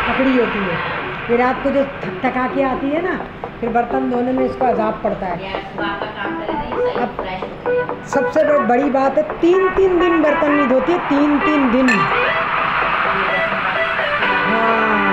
पकड़ी होती है। ये रात को जो थक थका के आती है ना, फिर बर्तन धोने में इसको अजाब पड़ता है। अब सबसे बड़ी बात है, 3-3 दिन बर्तन नहीं धोती है, 3-3 दिन। हाँ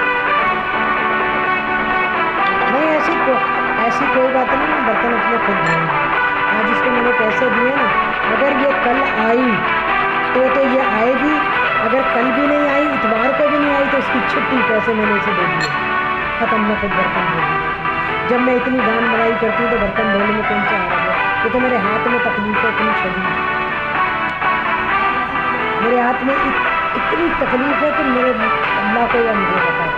नहीं, ऐसी कोई बात नहीं, बर्तन अपने खुद धोएंगे। आज इसको मैंने पैसे दिए ना, अगर ये कल आई तो ये आएगी, अगर कल भी नहीं आई, इतवार को भी नहीं आई, तो उसकी छुट्टी, पैसे मैंने इसे दे दिए, ख़त्म। मैं खुद बर्तन धो दूँ। जब मैं इतनी दान बनाई करती हूँ तो बर्तन धोने में कौन सा आ रहा है? ये तो मेरे हाथ में तकलीफ है, इतनी शरीर मेरे हाथ में इतनी तकलीफ है कि मेरे अल्लाह को या मुझे पता है।